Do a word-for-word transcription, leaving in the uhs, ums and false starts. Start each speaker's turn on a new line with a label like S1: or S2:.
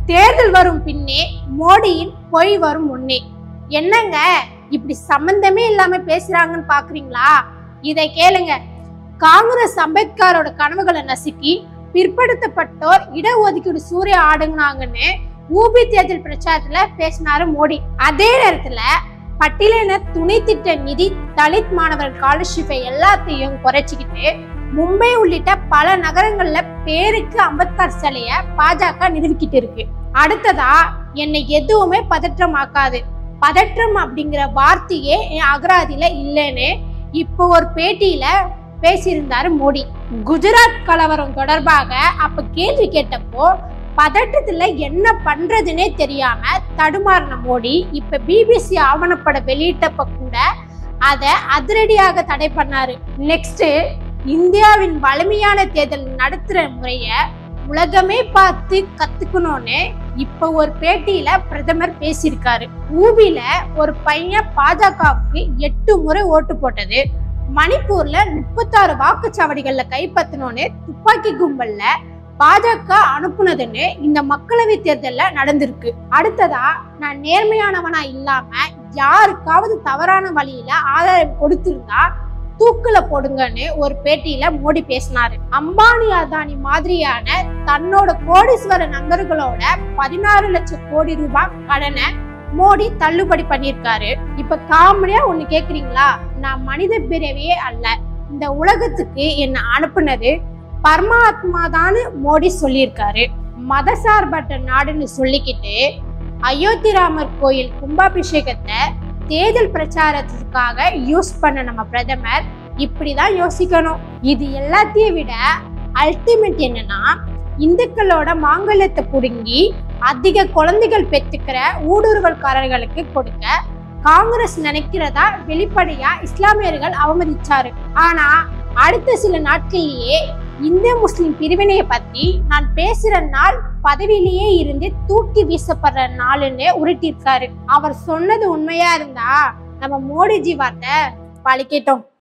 S1: தேர்தல் வரும் பின்னே மோடியின் பொய் வரும் முன்னே. என்னங்க இப்படி சம்பந்தமே இல்லாம பேசுறாங்கன்னு பாக்குறீங்களா? இதை கேளுங்க. காங்கிரஸ் அம்பேத்கரோட கனவுகளை நசுக்கி பிற்படுத்தப்பட்டோர் இடஒதுக்கீடு சூரிய ஆடுங்கனாங்கன்னு ஊபி தேர்தல் பிரச்சாரத்துல பேசினாரு மோடி. அதே நேரத்துல பட்டியலின துணை திட்ட நிதி, தலித் மாணவர் ஸ்காலர்ஷிப்பை எல்லாத்தையும் குறைச்சிக்கிட்டு மும்பை உள்ளிட்ட பல நகரங்கள்ல பேருக்கு அம்பேத்கர் சிலைய பாஜக நிறுவிக்கிட்டு இருக்கு. அடுத்ததா என்னை எதுவுமே பதற்றமாக்காது, பதற்றம் அப்படிங்கிற வார்த்தையே என் அகராதியில இல்லைன்னு இப்போ ஒரு பேட்டியில பேசியிருந்தாரு மோடி. குஜராத் கலவரம் தொடர்பாக அப்ப கேள்வி கேட்டப்போ பதற்றத்துல என்ன பண்றதுன்னே தெரியாம தடுமாறின மோடி இப்ப பிபிசி ஆவணப்பட வெளியிட்டப்ப கூட அதை அதிரடியாக தடை பண்ணாரு. நெக்ஸ்ட், இந்தியாவின் வலிமையான தேர்தல் நடத்துற முறைய உலகமே பார்த்து கத்துக்கணும்னு இப்ப ஒரு பேட்டியில பிரதமர் பேசியிருக்காரு. ஊபில ஒரு பையன் பாஜகவுக்கு எட்டு முறை ஓட்டு போட்டது, மணிப்பூர்ல முப்பத்தாறு வாக்குச்சாவடிகள்ல கைப்பற்றணும்னு துப்பாக்கி கும்பல்ல பாஜக அனுப்புனதுன்னு இந்த மக்களவை தேர்தல்ல நடந்திருக்கு. அடுத்ததா, நான் நேர்மையானவனா இல்லாம யாருக்காவது தவறான வழியில ஆதாயம் கொடுத்திருந்தா தூக்குல போடுங்கன்னு ஒரு பேட்டியில மோடி பேசினாரு. அம்பானி அதானி மாதிரியான தன்னோட கோடீஸ்வர நண்பர்களோட பதினாறு லட்சம் கோடி ரூபாய் கடனை மோடி தள்ளுபடி பண்ணியிருக்காரு. இப்ப காமெடியா ஒண்ணு கேக்குறீங்களா? நான் மனித பிறவியே அல்ல, இந்த உலகத்துக்கு என்ன அனுப்புனது பரமாத்மா தான்னு மோடி சொல்லியிருக்காரு. மதசார்பற்ற நாடுன்னு சொல்லிக்கிட்டு அயோத்தி ராமர் கோயில் கும்பாபிஷேகத்தை தேர்தல் பிரச்சாரத்துக்காக யூஸ் பண்ண நம்ம பிரதமர் இப்படிதான் யோசிக்கணும். இது எல்லாத்தையும் விட அல்டிமேட் என்னன்னா, இந்துக்களோட மாங்கல்யத்தை புடுங்கி அதிக குழந்தைகள் பெற்றுக்கிற ஊடுருவல்காரர்களுக்கு கொடுக்க காங்கிரஸ் நினைக்கிறதா வெளிப்படையா இஸ்லாமியர்கள் அவமதிச்சாரு. ஆனா அடுத்த சில நாட்களிலேயே இந்து முஸ்லிம் பிரிவினையை பத்தி நான் பேசுற நாள் பதவியிலேயே இருந்து தூக்கி வீசப்படுற நாளுன்னு உருட்டிருக்காரு. அவர் சொன்னது உண்மையா இருந்தா நம்ம மோடிஜி வார்த்தை பழிக்கட்டும்.